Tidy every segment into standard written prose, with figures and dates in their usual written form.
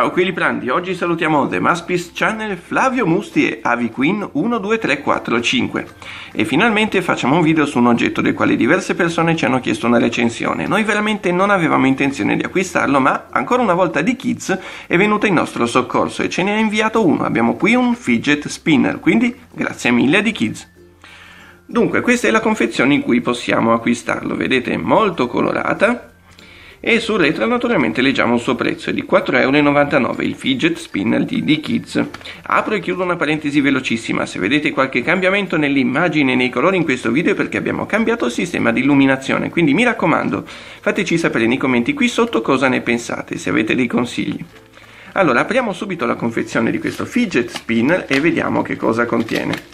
Ciao qui Liprandi, oggi salutiamo The Maspis Channel, Flavio Musti e Aviqueen 1, 2, 3, 4, 5 e finalmente facciamo un video su un oggetto del quale diverse persone ci hanno chiesto una recensione. Noi veramente non avevamo intenzione di acquistarlo, ma ancora una volta D-Kids è venuto in nostro soccorso e ce ne ha inviato uno. Abbiamo qui un fidget spinner, quindi grazie mille a D-Kids. Dunque, questa è la confezione in cui possiamo acquistarlo, vedete, è molto colorata. E sul retro naturalmente leggiamo il suo prezzo, è di 4,99 €, il fidget spinner di D-Kids. Apro e chiudo una parentesi velocissima: se vedete qualche cambiamento nell'immagine e nei colori in questo video è perché abbiamo cambiato il sistema di illuminazione, quindi mi raccomando, fateci sapere nei commenti qui sotto cosa ne pensate, se avete dei consigli. Allora, apriamo subito la confezione di questo fidget spinner e vediamo che cosa contiene.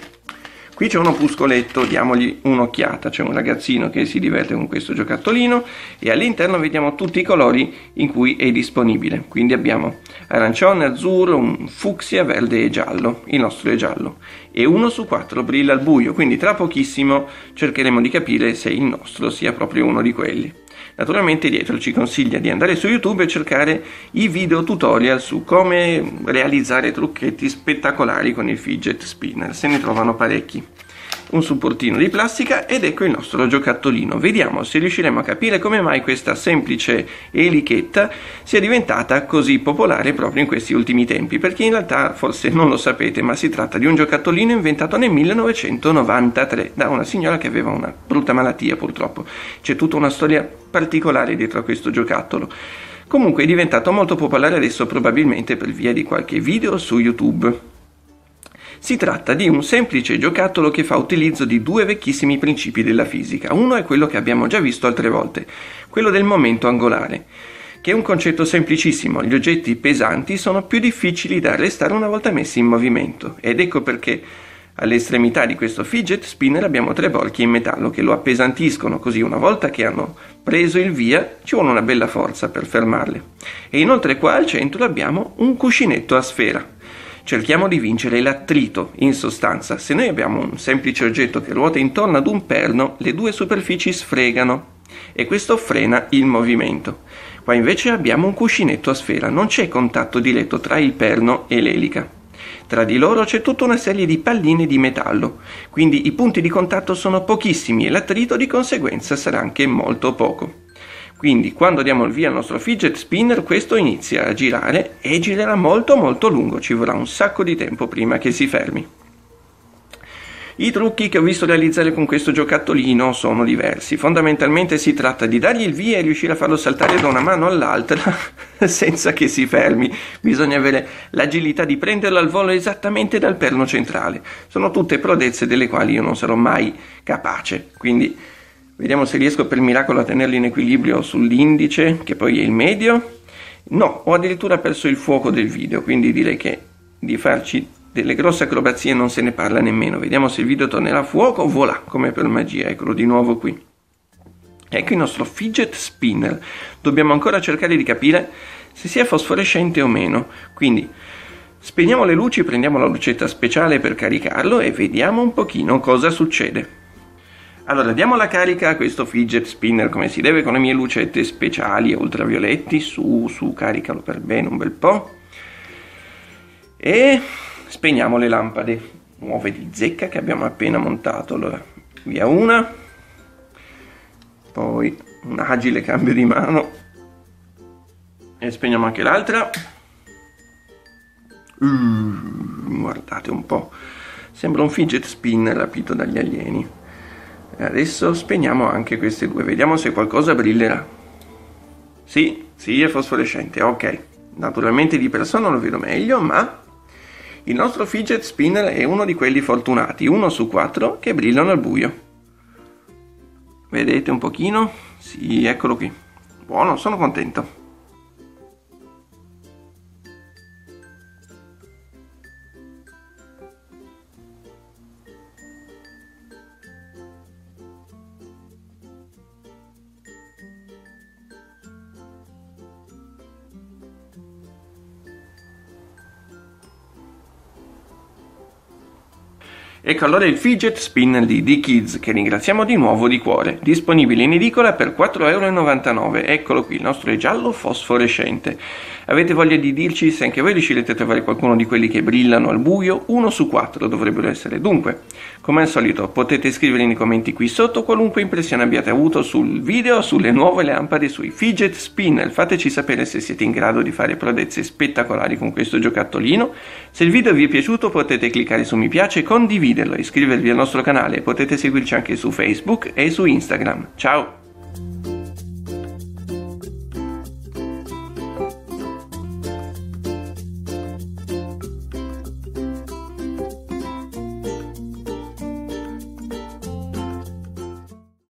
Qui c'è un opuscoletto, diamogli un'occhiata, c'è un ragazzino che si diverte con questo giocattolino e all'interno vediamo tutti i colori in cui è disponibile. Quindi abbiamo arancione, azzurro, un fucsia, verde e giallo, il nostro è giallo. E 1 su 4 brilla al buio, quindi tra pochissimo cercheremo di capire se il nostro sia proprio uno di quelli. Naturalmente dietro ci consiglia di andare su YouTube e cercare i video tutorial su come realizzare trucchetti spettacolari con il fidget spinner, se ne trovano parecchi. Un supportino di plastica ed ecco il nostro giocattolino. Vediamo se riusciremo a capire come mai questa semplice elichetta sia diventata così popolare proprio in questi ultimi tempi, perché in realtà forse non lo sapete, ma si tratta di un giocattolino inventato nel 1993 da una signora che aveva una brutta malattia purtroppo. C'è tutta una storia particolare dietro a questo giocattolo. Comunque è diventato molto popolare adesso probabilmente per via di qualche video su YouTube. Si tratta di un semplice giocattolo che fa utilizzo di due vecchissimi principi della fisica. Uno è quello che abbiamo già visto altre volte, quello del momento angolare, che è un concetto semplicissimo. Gli oggetti pesanti sono più difficili da arrestare una volta messi in movimento, ed ecco perché alle estremità di questo fidget spinner abbiamo tre borchi in metallo che lo appesantiscono, così una volta che hanno preso il via ci vuole una bella forza per fermarle. E inoltre qua al centro abbiamo un cuscinetto a sfera. Cerchiamo di vincere l'attrito, in sostanza. Se noi abbiamo un semplice oggetto che ruota intorno ad un perno, le due superfici sfregano e questo frena il movimento. Qua invece abbiamo un cuscinetto a sfera, non c'è contatto diretto tra il perno e l'elica. Tra di loro c'è tutta una serie di palline di metallo, quindi i punti di contatto sono pochissimi e l'attrito di conseguenza sarà anche molto poco. Quindi quando diamo il via al nostro fidget spinner questo inizia a girare e girerà molto lungo, ci vorrà un sacco di tempo prima che si fermi. I trucchi che ho visto realizzare con questo giocattolino sono diversi. Fondamentalmente si tratta di dargli il via e riuscire a farlo saltare da una mano all'altra senza che si fermi. Bisogna avere l'agilità di prenderlo al volo esattamente dal perno centrale. Sono tutte prodezze delle quali io non sarò mai capace, quindi vediamo se riesco per miracolo a tenerlo in equilibrio sull'indice, che poi è il medio. No, ho addirittura perso il fuoco del video, quindi direi che di farci delle grosse acrobazie non se ne parla nemmeno. Vediamo se il video tornerà a fuoco. Voilà, come per magia, eccolo di nuovo qui. Ecco il nostro fidget spinner. Dobbiamo ancora cercare di capire se sia fosforescente o meno. Quindi spegniamo le luci, prendiamo la lucetta speciale per caricarlo e vediamo un pochino cosa succede. Allora, diamo la carica a questo fidget spinner come si deve con le mie lucette speciali a ultravioletti. Su, caricalo per bene un bel po'. E spegniamo le lampade nuove di zecca che abbiamo appena montato. Allora, via una. Poi un agile cambio di mano. E spegniamo anche l'altra. Guardate un po'. Sembra un fidget spinner rapito dagli alieni. Adesso spegniamo anche queste due, vediamo se qualcosa brillerà. Sì, è fosforescente, ok. Naturalmente di persona lo vedo meglio, ma il nostro fidget spinner è uno di quelli fortunati, 1 su 4 che brillano al buio. Vedete un pochino? Sì, eccolo qui. Buono, sono contento. Ecco allora il fidget spin di D-Kids, che ringraziamo di nuovo di cuore, disponibile in edicola per 4,99 €. Eccolo qui, il nostro è giallo fosforescente. Avete voglia di dirci se anche voi riuscirete a trovare qualcuno di quelli che brillano al buio? 1 su 4 dovrebbero essere. Dunque, come al solito, potete scrivere nei commenti qui sotto qualunque impressione abbiate avuto sul video, sulle nuove lampade, sui fidget spinner. Fateci sapere se siete in grado di fare prodezze spettacolari con questo giocattolino. Se il video vi è piaciuto potete cliccare su mi piace, condividerlo, iscrivervi al nostro canale e potete seguirci anche su Facebook e su Instagram. Ciao!